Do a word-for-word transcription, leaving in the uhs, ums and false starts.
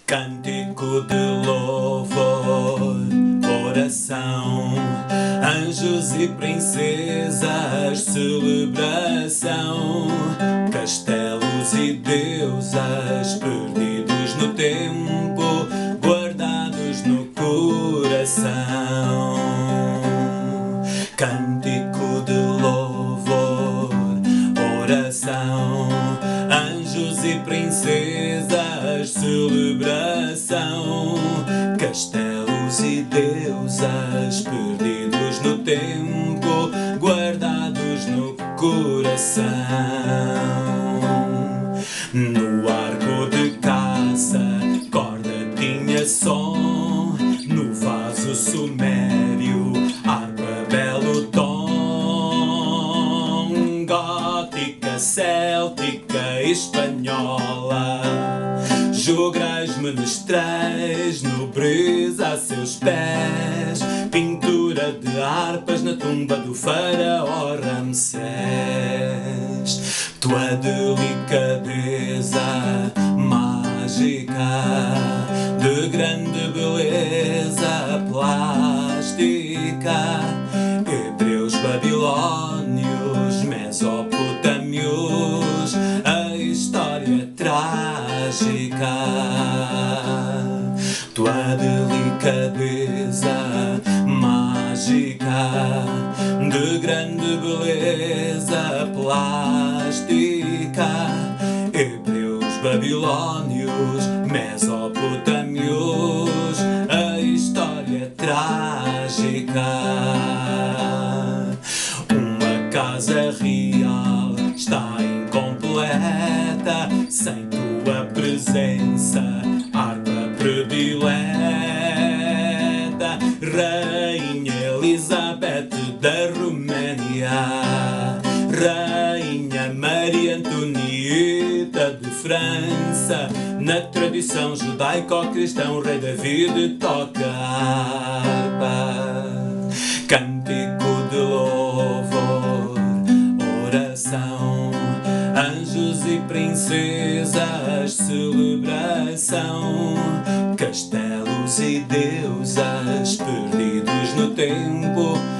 Cântico de louvor, oração, anjos e princesas, celebração, castelos e deusas, perdidos no tempo, guardados no coração. Cântico de louvor, oração, anjos e princesas, celebração, castelos e deusas, perdidos no tempo, guardados no coração. No arco de caça, corda tinha som, no vaso sumério, harpa belo tom, gótica, céltica, espanhola, jograis menestrais, nobreza a seus pés, pintura de harpas na tumba do faraó Ramsés. Tua delicadeza mágica, de grande beleza plástica, hebreus, babilônios, mesopotâmios, a história trágica. Tua delicadeza mágica, de grande beleza plástica, hebreus, babilônios, mesopotâmios, a história trágica. Uma casa real está incompleta sem tua presença, harpa predileta. Rainha Elizabeth da Roménia, Rainha Maria Antonieta de França, na tradição judaico-cristã, Rei David toca a harpa. Cântico de louvor, oração, anjos e princesas, celebração, castelos e deusas, perdidos no tempo,